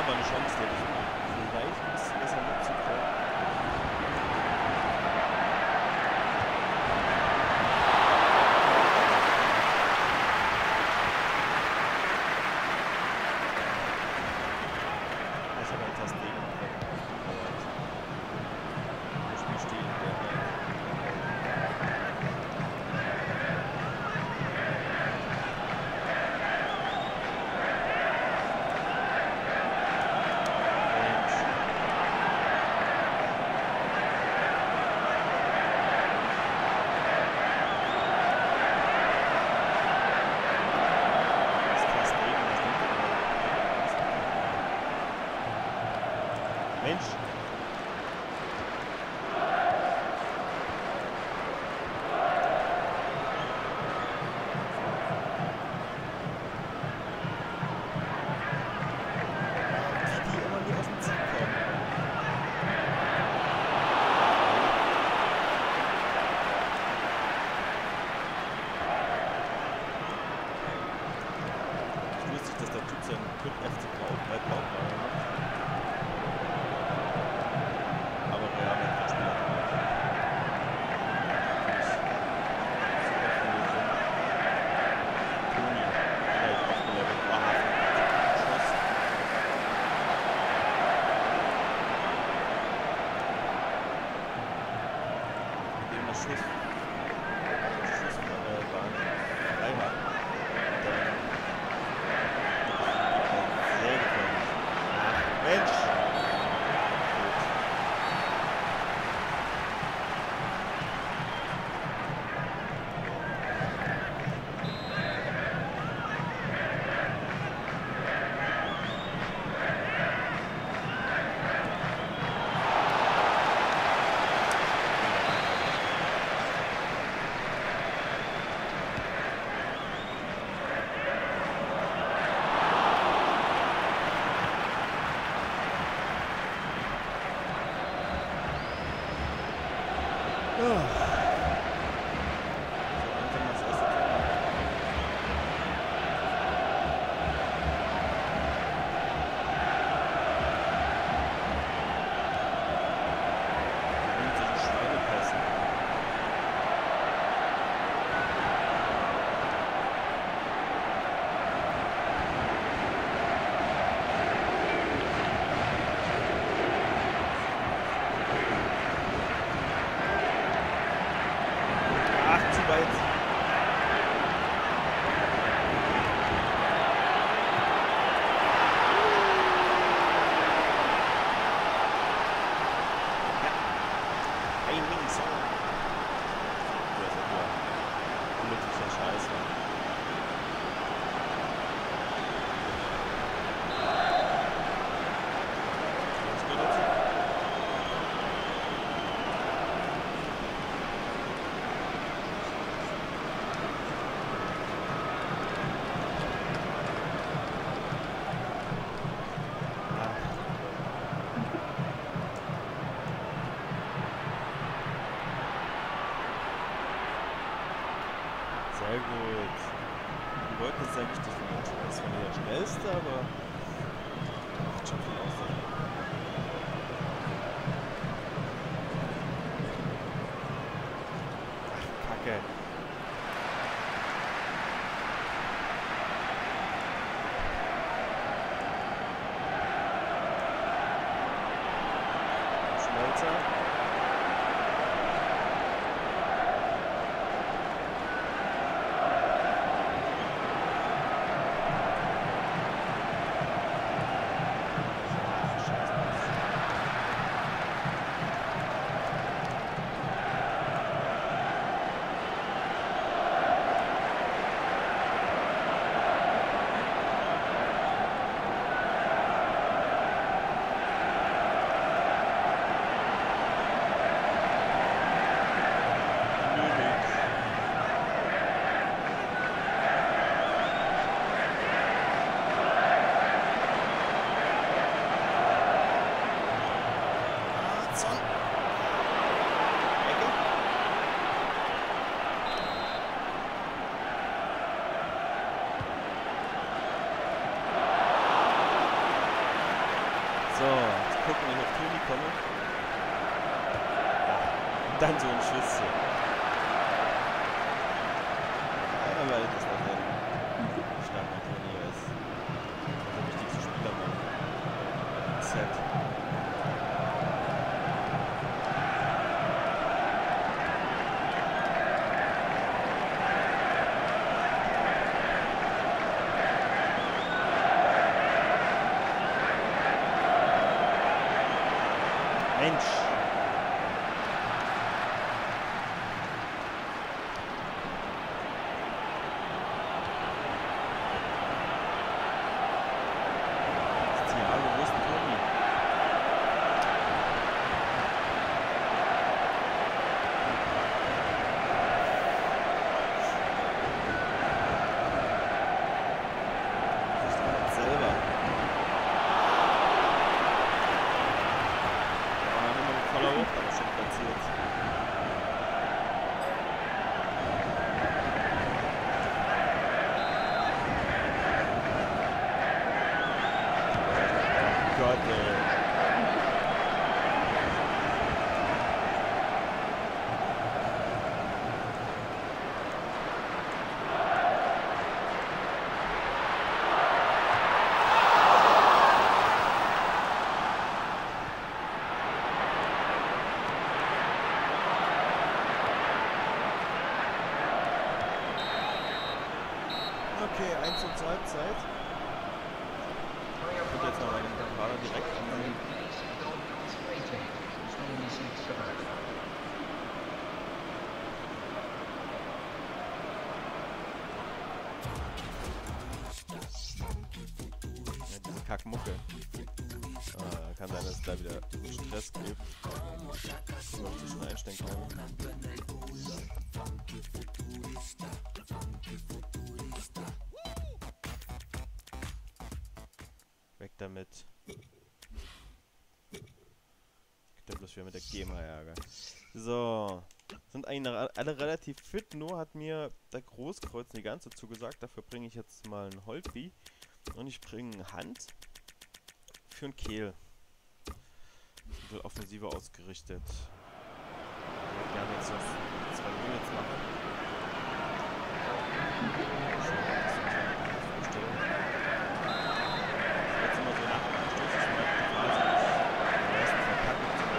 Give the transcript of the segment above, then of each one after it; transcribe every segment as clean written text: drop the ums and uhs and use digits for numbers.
aber eine Chance, der vielleicht ein bisschen besser nutzen können. Das hat er fast gegen das Spiel stehen. Mensch. Die immer nie aus dem Ziel kommen. Ich wusste nicht, dass der Typ seinen Club FC Brautbau macht. Mensch! Sehr gut. Wir wollten jetzt eigentlich das war nicht der schnellste, aber macht schon viel aus. Ach, Kacke. Schmelzer. Dann so ein Schüsschen. Ja, weil das noch ein starker Turnier ist. Der wichtigste Spieler im Set. Mensch. Okay, 1 zur Halbzeit. Ich würde jetzt noch meinen Kader direkt annehmen. Ja, diese Kackmucke. Kann sein, dass es da wieder Stress gibt. So, ob ich schon einstellen kann. Weg damit. Gibt ja bloß wieder mit der GEMA Ärger. So. Sind eigentlich alle relativ fit, nur hat mir der Großkreuz die ganze zugesagt. Dafür bringe ich jetzt mal einen Holtby. Und ich bringe eine Hand für einen Kehl. Ein bisschen offensiver ausgerichtet. Ich würde gerne jetzt das 2 Units machen. Jetzt immer so nach dem Anstoß ist mal quasi die ersten Verpackung zu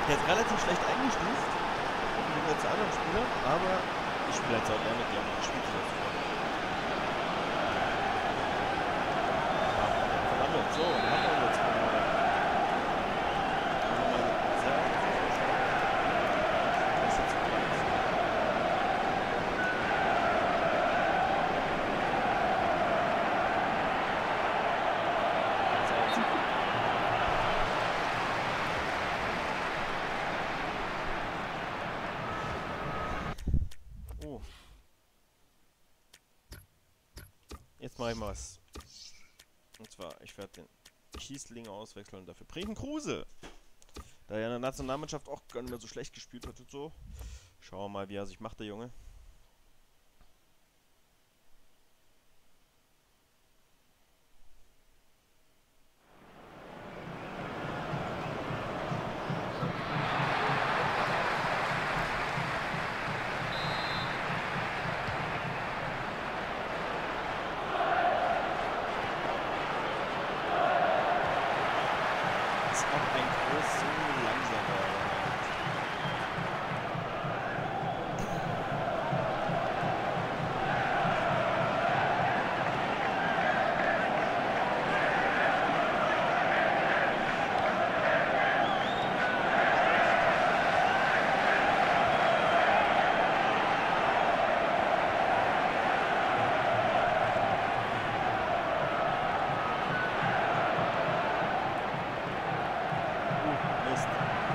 Der ist relativ schlecht eingestuft im Gegensatz zu anderen Spielern, aber ich spiele halt auch gerne mit dem. Ich spiele das super. Verwandelt. So, dann haben wir jetzt mal. Oh. Jetzt mache ich mal was. Und zwar, ich werde den Kiesling auswechseln und dafür Preben Kruse. Da er in der Nationalmannschaft auch gar nicht mehr so schlecht gespielt hat und so. Schauen wir mal, wie er sich macht, der Junge. Ist auch ein groß so langsamer. Mist.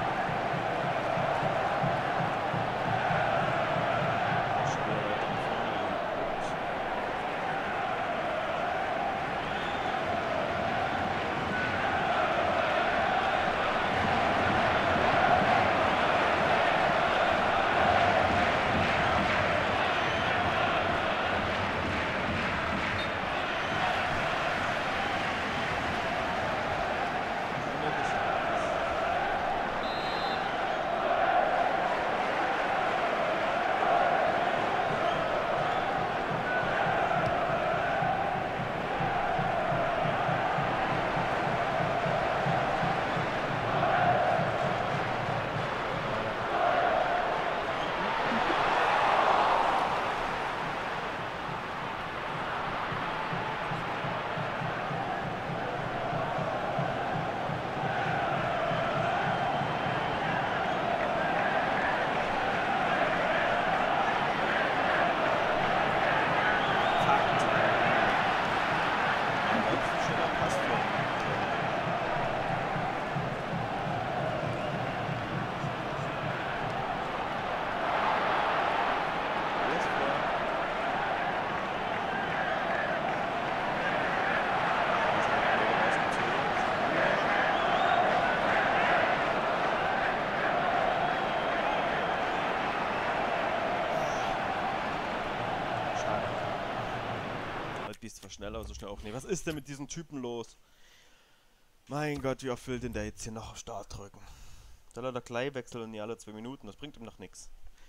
Bist zwar schneller, aber so schnell auch nicht. Was ist denn mit diesen Typen los? Mein Gott, wie oft will denn der jetzt hier noch auf Start drücken? Soll er da gleich wechseln und nicht alle 2 Minuten? Das bringt ihm noch nichts.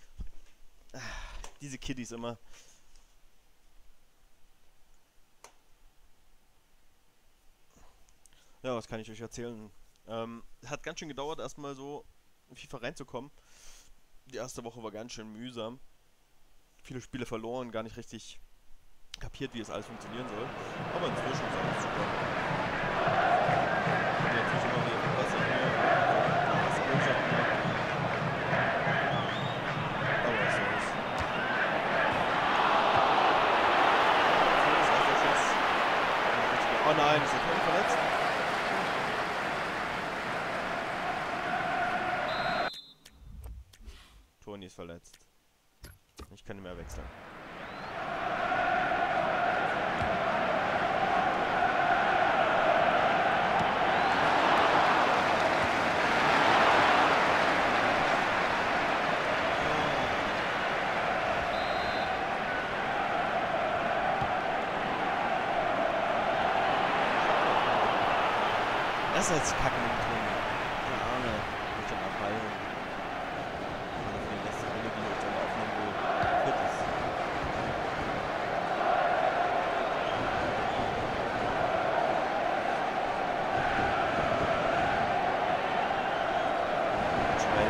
Diese Kiddies immer. Ja, was kann ich euch erzählen? Hat ganz schön gedauert, erstmal so in FIFA reinzukommen. Die erste Woche war ganz schön mühsam. Viele Spiele verloren, gar nicht richtig kapiert, wie es alles funktionieren soll. Aber inzwischen ist alles super. Und natürlich immer wieder verbessert. Aber was soll's. Oh nein, ist der Toni verletzt? Toni ist verletzt. Ich kann nicht mehr wechseln. Das ist jetzt Kacken mit drin. Keine Ahnung. Ich bin abhalten. Die nächste Runde, die ich dann aufnehmen will. Viertes. Schwer.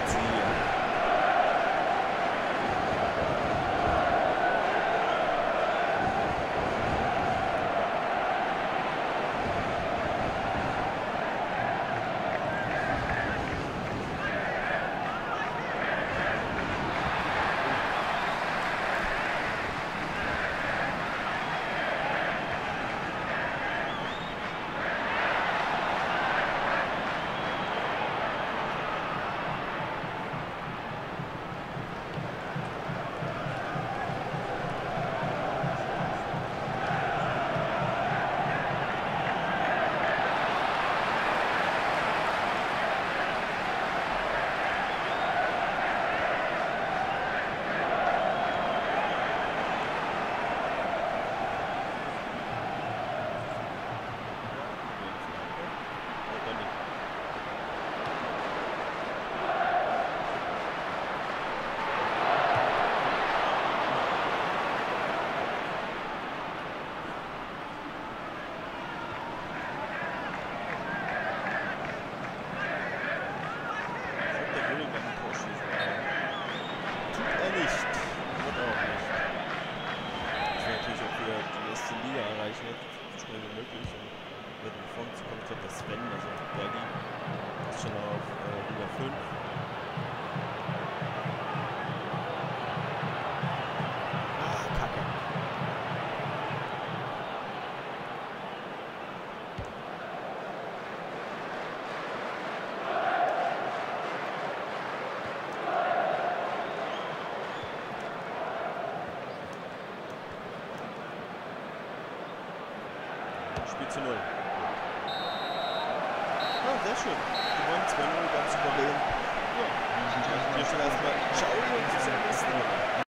schon auf Liga 5. Ah, Kacke. Spiel zu 0. Ja, sehr schön. Gewonnen 2-0, ganz souverän. Ja, wir schon erstmal. Ciao und bis zum nächsten Mal.